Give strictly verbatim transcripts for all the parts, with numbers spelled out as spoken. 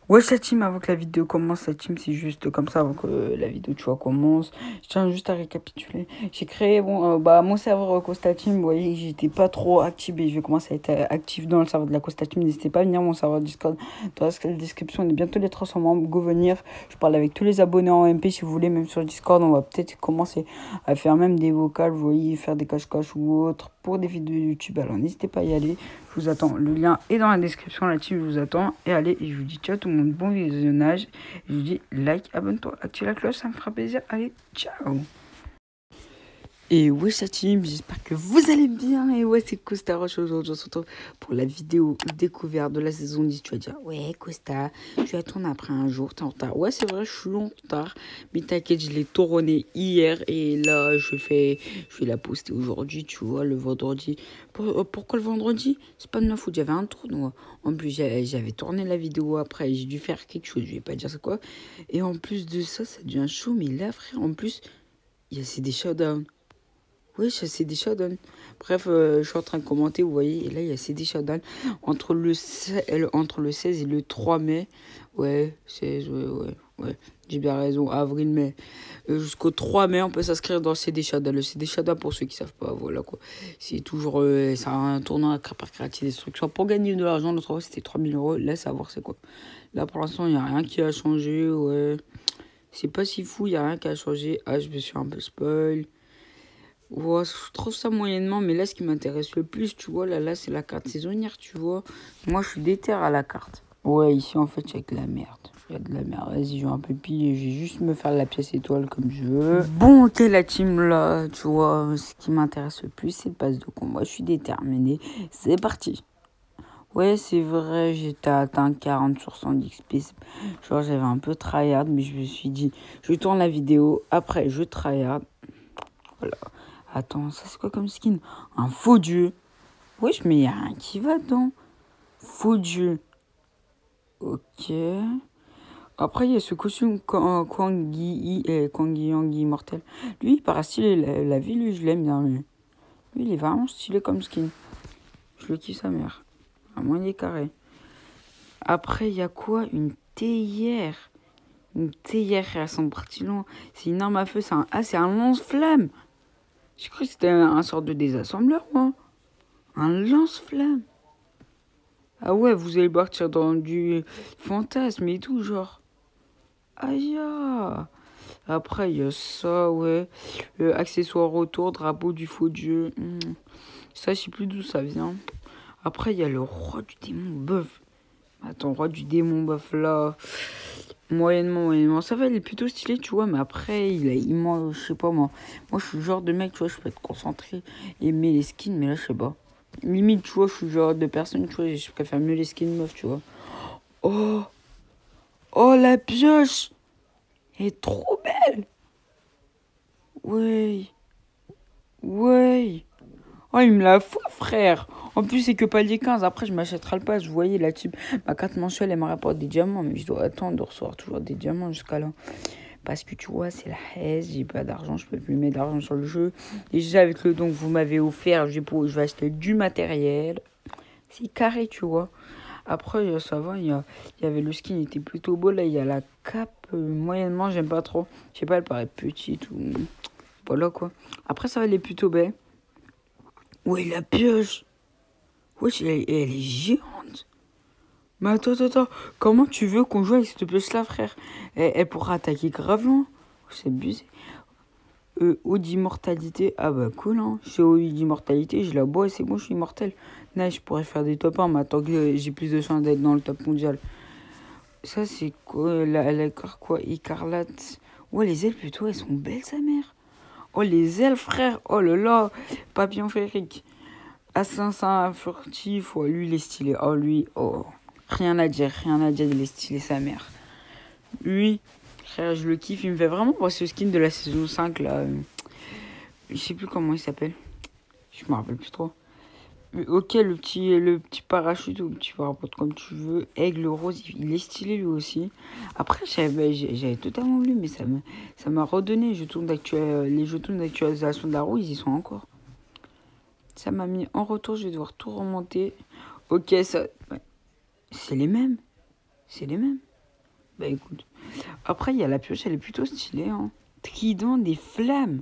Ouais, la team, avant que la vidéo commence, la team, c'est juste comme ça, avant que la vidéo, tu vois, commence. Je tiens juste à récapituler. J'ai créé, bon, euh, bah, mon serveur euh, Costa Team, vous voyez, j'étais pas trop actif, et je vais commencer à être euh, actif dans le serveur de la Costa Team. N'hésitez pas à venir, mon serveur Discord, dans la description, on est bientôt les trois cents membres, go venir. Je parle avec tous les abonnés en M P, si vous voulez, même sur Discord, on va peut-être commencer à faire même des vocales, vous voyez, faire des cache-cache ou autre, pour des vidéos YouTube. Alors, n'hésitez pas à y aller. Je vous attends. Le lien est dans la description. La team, je vous attends. Et allez, et je vous dis ciao tout le monde. Bon visionnage. Et je vous dis like, abonne-toi, active la cloche, ça me fera plaisir. Allez, ciao. Et ouais, sa team, j'espère que vous allez bien. Et ouais, c'est Costa Roche aujourd'hui. On se retrouve pour la vidéo découverte de la saison dix. Tu vas dire, ouais, Costa, tu as tourné après un jour, t'es en retard. Ouais, c'est vrai, je suis en retard. Mais t'inquiète, je l'ai tourné hier. Et là, je fais, je vais la poster aujourd'hui, tu vois, le vendredi. Pour, pourquoi le vendredi? C'est pas de ma faute, j'avais un trou. Donc, en plus, j'avais tourné la vidéo après. J'ai dû faire quelque chose, je vais pas dire c'est quoi. Et en plus de ça, ça devient chaud. Mais là, frère, en plus, il y a c'est des showdowns. Oui, c'est des Showdown. Bref, euh, je suis en train de commenter, vous voyez, et là, il y a C D Showdown entre le, entre le seize et le trois mai. Ouais, seize, ouais, ouais, ouais, j'ai bien raison, avril-mai. Euh, Jusqu'au trois mai, on peut s'inscrire dans le C D Showdown. Le C D Showdown, pour ceux qui ne savent pas, voilà quoi. C'est toujours, euh, c'est un tournoi par créative destruction. Pour gagner de l'argent, l'autre fois, c'était trois mille euros. Là, savoir c'est quoi. Là, pour l'instant, il n'y a rien qui a changé, ouais. C'est pas si fou, il n'y a rien qui a changé. Ah, je me suis un peu spoil. Ouais, je trouve ça moyennement, mais là, ce qui m'intéresse le plus, tu vois, là, là, c'est la carte saisonnière, tu vois. Moi, je suis déter à la carte. Ouais, ici, en fait, il y a de la merde. Il y a de la merde. Vas-y, je vais un peu piller. Je vais juste me faire la pièce étoile comme je veux. Bon, ok, la team, là, tu vois, ce qui m'intéresse le plus, c'est le pass de combat. Je suis déterminé. C'est parti. Ouais, c'est vrai, j'étais atteint quarante sur cent d'X P. Genre, j'avais un peu tryhard, mais je me suis dit, je tourne la vidéo. Après, je tryhard. Voilà. Attends, ça c'est quoi comme skin? Un faux dieu. Wesh, mais il n'y a rien qui va dedans. Faux dieu. Ok. Après, il y a ce costume Kwangi eh, Yang immortel. Lui, il paraît stylé. La, la vie, lui, je l'aime bien. Lui. lui, il est vraiment stylé comme skin. Je le kiffe sa mère. À moins des carrés. Après, il y a quoi? Une théière. Une théière, elles sont parties loin. C'est une arme à feu. C'est un, ah, c'est un lance-flamme. J'ai cru que c'était un, un sort de désassembleur, moi. Un lance-flamme. Ah ouais, vous allez partir dans du fantasme et tout, genre. Aïe. Après, il y a ça, ouais. Le accessoire retour, drapeau du faux dieu. Hmm. Ça, je sais plus d'où ça vient. Après, il y a le roi du démon bœuf. Attends, roi du démon bœuf, là. Moyennement, moyennement. Ça va, il est plutôt stylé, tu vois. Mais après, il a immense, je sais pas moi. Moi, je suis le genre de mec, tu vois, je peux être concentré, aimer les skins, mais là, je sais pas. Limite, tu vois, je suis le genre de personne, tu vois, je préfère mieux les skins meufs, tu vois. Oh, oh, la pioche, elle est trop belle. Ouais, ouais. Oh, il me la fout, frère. En plus, c'est que palier quinze. Après, je m'achèterai le pass. Vous voyez, la type, ma carte mensuelle, elle me rapporte des diamants. Mais je dois attendre de recevoir toujours des diamants jusqu'à là. Parce que tu vois, c'est la haise. J'ai pas d'argent. Je peux plus mettre d'argent sur le jeu. Déjà, avec le don que vous m'avez offert, je vais, pour, je vais acheter du matériel. C'est carré, tu vois. Après, ça va. Il y, a, il y avait le skin, il était plutôt beau. Là, il y a la cape. Euh, moyennement, j'aime pas trop. Je sais pas, elle paraît petite. Ou... Voilà, quoi. Après, ça va, elle est plutôt belle. Ouais, la pioche. Wesh, elle, elle est géante. Mais attends, attends, attends. Comment tu veux qu'on joue avec cette pioche-là, frère? elle, elle pourra attaquer grave loin. C'est abusé. Euh, eau d'immortalité. Ah bah cool, hein. Chez eau d'immortalité, je la bois et c'est bon, je suis immortel. Là, je pourrais faire des top un, mais attends que j'ai plus de chance d'être dans le top mondial. Ça, c'est quoi? La, la quoi? Écarlate. Ouais, les ailes, plutôt, elles sont belles, sa mère. Oh, les ailes, frère. Oh là là. Papillon féerique. Assassin furtif, oh, lui il est stylé. Oh lui, oh, rien à dire, rien à dire, il est stylé sa mère. Lui, frère, je le kiffe, il me fait vraiment penser au skin de la saison cinq là. Je sais plus comment il s'appelle. Je me rappelle plus trop. Mais ok, le petit, le petit parachute ou le petit parapente comme tu veux. Aigle rose, il est stylé lui aussi. Après, j'avais, j'avais totalement oublié, mais ça m'a ça m'a redonné les jetons d'actualisation de la roue, ils y sont encore. Ça m'a mis en retour, je vais devoir tout remonter. Ok, ça... Ouais. C'est les mêmes. C'est les mêmes. Bah écoute. Après, il y a la pioche, elle est plutôt stylée. Hein. Trident des flammes.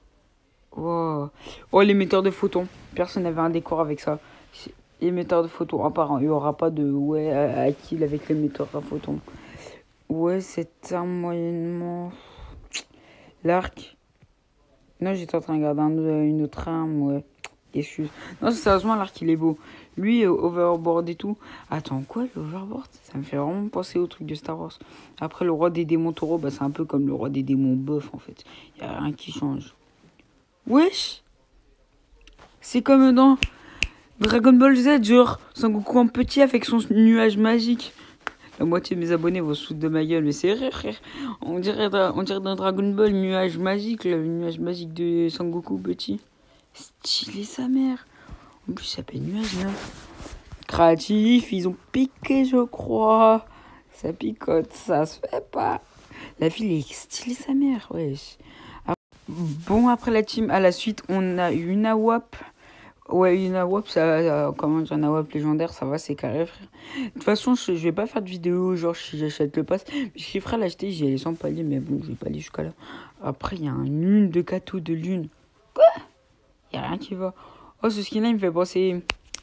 Oh. Oh, l'émetteur de photons. Personne n'avait un décor avec ça. Émetteur de photons. Apparemment, il n'y aura pas de ouais à kill avec l'émetteur de photons. Ouais, c'est un moyennement. L'arc. Non, j'étais en train de regarder un, une autre arme, ouais. Excuse. Non, sérieusement, l'arc, il est beau. Lui, euh, overboard et tout. Attends, quoi, l'overboard? Ça me fait vraiment penser au truc de Star Wars. Après, le roi des démons taureaux, bah, c'est un peu comme le roi des démons bof, en fait. Il n'y a rien qui change. Wesh! C'est comme dans Dragon Ball Z, genre, Son Goku en petit avec son nuage magique. La moitié de mes abonnés vont se foutre de ma gueule, mais c'est vrai, frère. On dirait, on dirait dans Dragon Ball, nuage magique, là, le nuage magique de Sangoku petit. Stylé sa mère. En plus, ça s'appelle nuage là. Créatif, ils ont piqué, je crois. Ça picote, ça se fait pas. La ville est stylée sa mère, wesh. Bon, après la team, à la suite, on a eu une A W A P. Ouais, une A W A P, ça, euh, comment dire, une A W A P légendaire, ça va, c'est carré, frère. De toute façon, je, je vais pas faire de vidéo, genre, si j'achète le pass. Je kifferais l'acheter, j'y allais sans palier, mais bon, je vais pas aller jusqu'à là. Après, il y a un lune de cadeau de lune. Quoi? Il y a rien qui va. Oh, ce skin-là, il me fait penser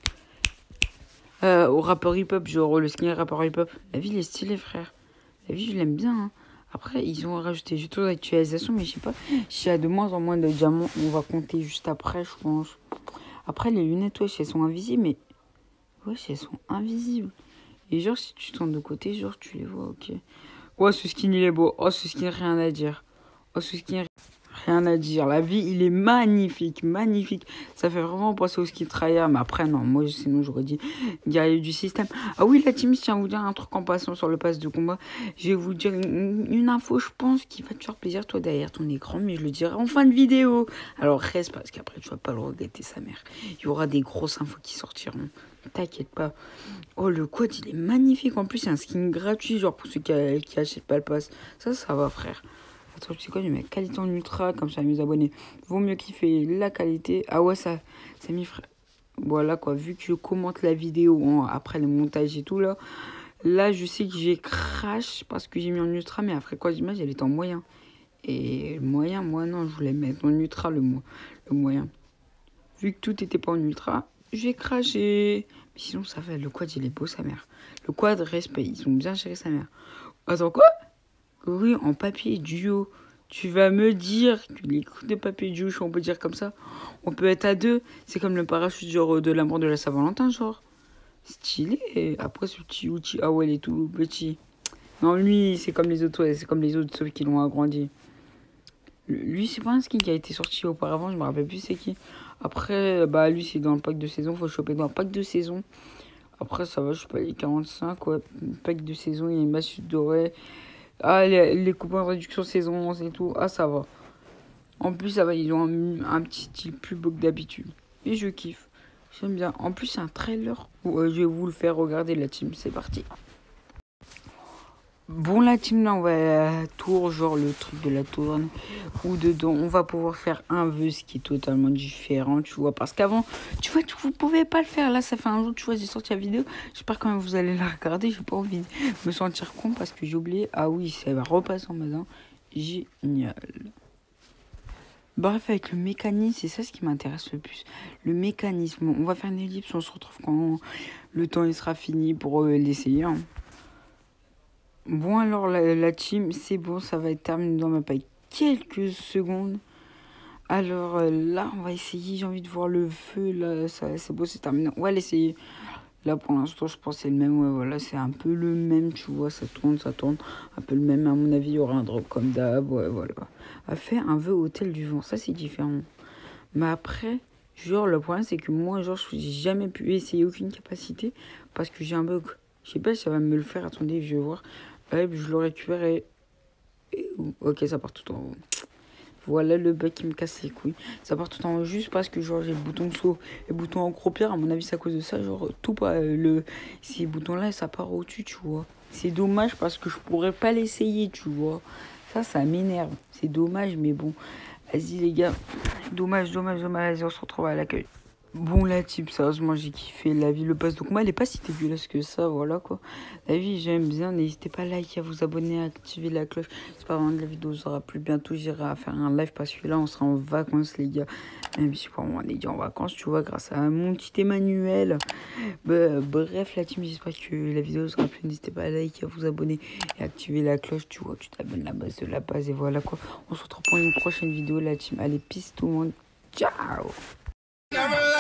euh, au rappeur hip-hop, genre, le skin rappeur hip-hop. La ville est stylée, frère. La ville, je l'aime bien, hein. Après, ils ont rajouté juste aux actualisations, mais je sais pas. S'il y a de moins en moins de diamants, on va compter juste après, je pense. Après, les lunettes, wesh, elles sont invisibles, mais... Wesh, elles sont invisibles. Et genre, si tu tournes de côté, genre, tu les vois, ok. Ouais, ce skin, il est beau. Oh, ce skin, rien à dire. Oh, ce skin, rien à dire. La vie, il est magnifique, magnifique. Ça fait vraiment penser au skin tryhard, mais après, non, moi, sinon, j'aurais dit guerrier du système. Ah oui, la team, je tiens à vous dire un truc en passant sur le pass de combat. Je vais vous dire une, une info, je pense, qui va te faire plaisir, toi, derrière ton écran, mais je le dirai en fin de vidéo. Alors, reste, parce qu'après, tu vas pas le regretter, sa mère. Il y aura des grosses infos qui sortiront. T'inquiète pas. Oh, le quad, il est magnifique. En plus, c'est un skin gratuit, genre, pour ceux qui, qui achètent pas le pass. Ça, ça va, frère. Attends, tu sais quoi, je mets qualité en ultra, comme ça, mes abonnés. Vaut mieux kiffer la qualité. Ah ouais, ça, ça mis, frère. Voilà, quoi. Vu que je commente la vidéo hein, après le montage et tout, là. Là, je sais que j'ai crash parce que j'ai mis en ultra, mais après quoi, d'image, elle est en moyen. Et le moyen, moi, non, je voulais mettre en ultra, le, mo le moyen. Vu que tout était pas en ultra, j'ai craché. Mais sinon, ça va. Le quad, il est beau, sa mère. Le quad, respect. Ils ont bien géré sa mère. Attends, quoi? Oui, en papier duo. Tu vas me dire que les coups de papier duo, on peut dire comme ça. On peut être à deux. C'est comme le parachute genre de l'amour de la Saint-Valentin, genre. Stylé. Après, ce petit outil. Ah ouais, il est tout petit. Non, lui, c'est comme les autres. Ouais, c'est comme les autres, ceux qui l'ont agrandi. Lui, c'est pas un skin qui a été sorti auparavant. Je me rappelle plus c'est qui. Après, bah, lui, c'est dans le pack de saison. Faut le choper dans le pack de saison. Après, ça va, je sais pas, les quarante-cinq, ouais. Le pack de saison, il y a une massue dorée. Ah, les, les coupons de réduction saison onze et tout. Ah, ça va. En plus, ça va, ils ont un, un petit style plus beau que d'habitude. Et je kiffe. J'aime bien. En plus, c'est un trailer. Ouais, je vais vous le faire regarder, la team. C'est parti. Bon, la team, là, on va à la tour, genre le truc de la tourne, où dedans, on va pouvoir faire un vœu, ce qui est totalement différent, tu vois, parce qu'avant, tu vois, tu, vous pouvez pas le faire, là, ça fait un jour, tu vois, j'ai sorti la vidéo, j'espère quand même vous allez la regarder, j'ai pas envie de me sentir con, parce que j'ai oublié, ah oui, ça va repasser en magasin, génial. Bref, avec le mécanisme, c'est ça ce qui m'intéresse le plus, le mécanisme, on va faire une ellipse, on se retrouve quand le temps il sera fini pour euh, l'essayer, hein. Bon alors la, la team, c'est bon, ça va être terminé dans ma paille quelques secondes. Alors euh, là, on va essayer, j'ai envie de voir le feu, là, c'est beau, c'est terminé. On va l'essayer. Là pour l'instant, je pense que c'est le même, ouais, voilà, c'est un peu le même, tu vois, ça tourne, ça tourne. Un peu le même, à mon avis, il y aura un drop comme d'hab, ouais, voilà. À faire un vœu hôtel du vent, ça c'est différent. Mais après, genre, le problème c'est que moi, genre, j'ai jamais pu essayer aucune capacité parce que j'ai un bug. Je sais pas si ça va me le faire, attendez, je vais voir. Hop, je le récupère et... Ok, ça part tout en haut. Voilà le bug qui me casse les couilles. Ça part tout en haut juste parce que genre j'ai le bouton saut et le bouton accroupir. À mon avis, c'est à cause de ça. Genre tout pas le... Ces boutons-là, ça part au-dessus, tu vois. C'est dommage parce que je pourrais pas l'essayer, tu vois. Ça, ça m'énerve. C'est dommage, mais bon. Vas-y, les gars. Dommage, dommage, dommage. Vas-y, on se retrouve à l'accueil. Bon, la team, sérieusement, j'ai kiffé la vie, le post. Donc, moi, elle est pas si dégueulasse que ça, voilà quoi. La vie, j'aime bien. N'hésitez pas à liker, à vous abonner, à activer la cloche. J'espère vraiment que la vidéo sera plus bientôt. J'irai faire un live parce que là, on sera en vacances, les gars. Même si pour moi, on est déjà en vacances, tu vois, grâce à mon petit Emmanuel. Bah, bref, la team, j'espère que la vidéo sera plus. N'hésitez pas à liker, à vous abonner et à activer la cloche. Tu vois, tu t'abonnes la base de la base. Et voilà quoi. On se retrouve pour une prochaine vidéo, la team. Allez, peace tout le monde. Ciao!